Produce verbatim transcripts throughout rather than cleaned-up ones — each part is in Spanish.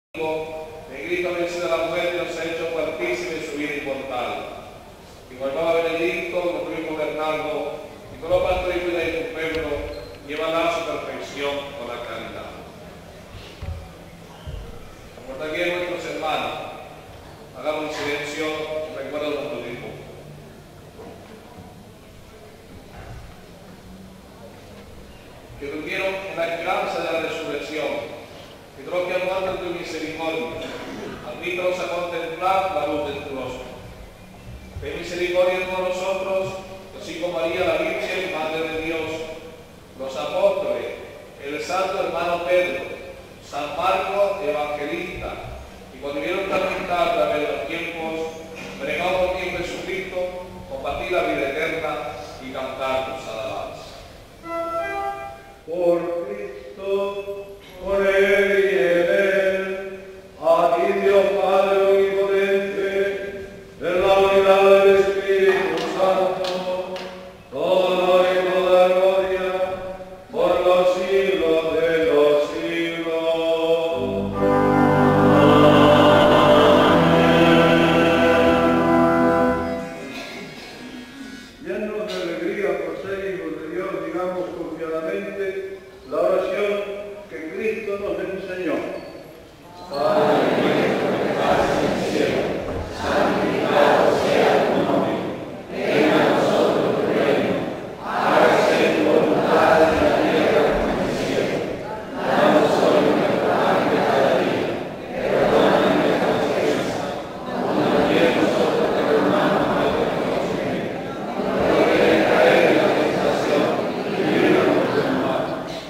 De Cristo ha vencido la muerte y nos ha hecho partícipes en su vida inmortal. Y con el Papa Benedicto, con Luis Bernardo, y con los pastores y de tu pueblo, llévala a su perfección con la caridad. Por también nuestros hermanos, hagamos un silencio en recuerdo de nuestro difunto. Que durmieron en la esperanza de la resurrección, que te lo que aguanta tu misericordia, admítalos a contemplar la luz de tu rostro. Ten misericordia con nosotros, así como María la Virgen, Madre de Dios, los apóstoles, el santo hermano Pedro, San Marcos, evangelista, y cuando vieron transmitir a través de los tiempos, merezcamos en Jesucristo, compartir la vida eterna y cantar tus alabanzas. Por Cristo, con Él y en Él, a ti Dios Padre omnipotente, en la unidad del Espíritu Santo, todo honor y toda gloria, por los siglos de los siglos. Llenos de alegría por ser hijos de Dios, digamos confiadamente la oración que Cristo nos enseñó. Padre nuestro que estás en el cielo, santificado sea tu nombre. Venga a nosotros tu reino. Hágase tu voluntad en la tierra como en el cielo. Danos hoy nuestro pan de cada día. Perdona nuestras ofensas, como también nosotros perdonamos a nuestros ofensores. No nos dejes caer en la tentación y líbranos del mal.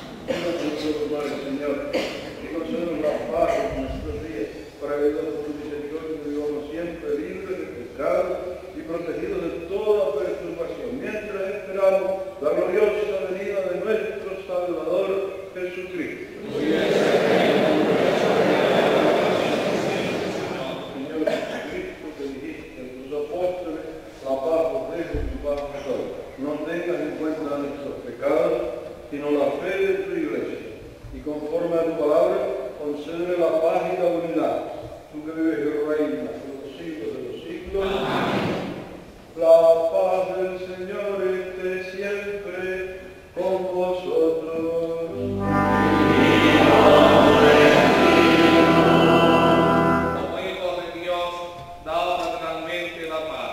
Señor, y concédenos la paz en nuestros días, para que por tu misericordia vivamos siempre libres de pecado y protegidos de toda perturbación, mientras esperamos la gloriosa venida de nuestro Salvador Jesucristo. Señor Jesucristo, que dijiste a tus apóstoles, la paz os dejo, mi paz os doy. No tengas en cuenta nuestros pecados, sino la fe de tu iglesia. Y conforme a tu palabra, concédele la paz y la unidad. Tú que vives y reinas por los siglos de los siglos. Amén. La paz del Señor esté siempre con vosotros. Como hijos de Dios, daos fraternalmente la paz.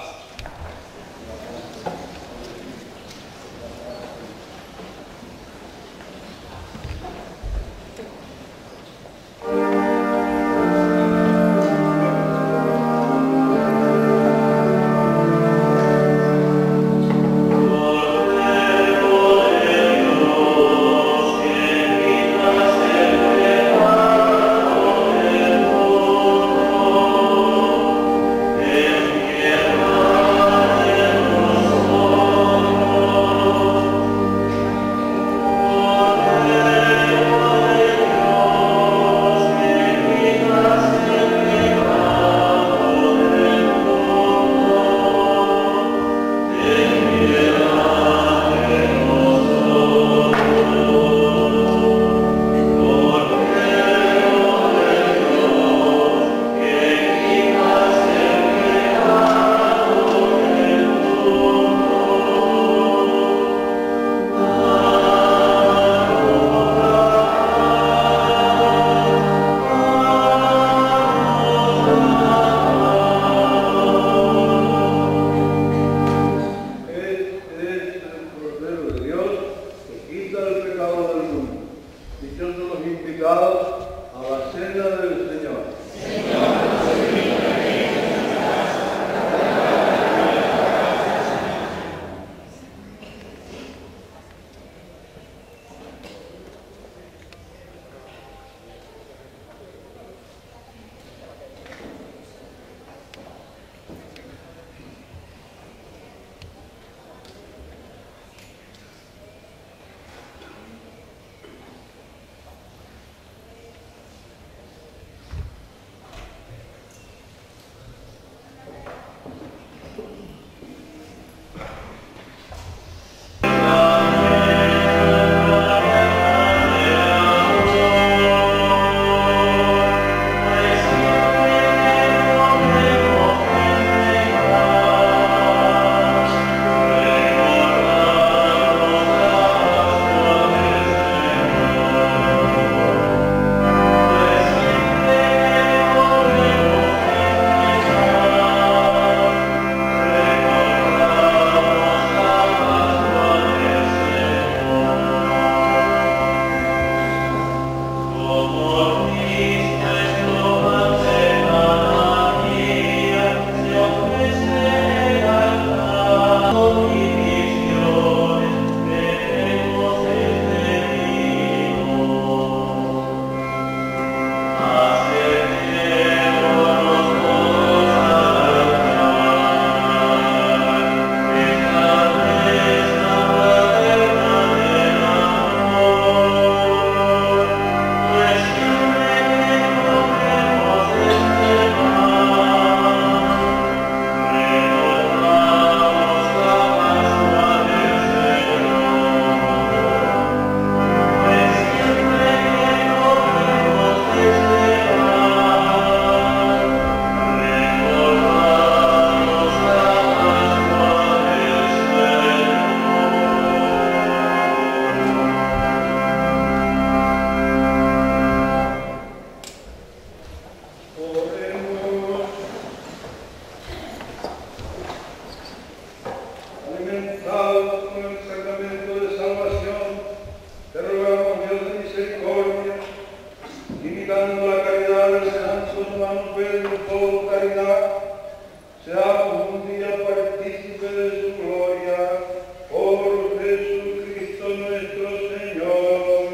hermano Pedro, todo caridad, seamos un día partícipes de su gloria, por Jesucristo nuestro Señor.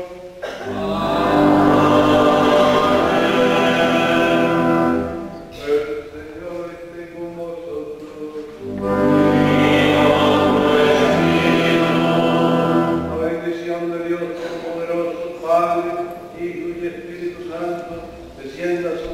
El Señor esté con vosotros. La bendición de Dios Todopoderoso, Padre, Hijo y Espíritu Santo, descienda sobre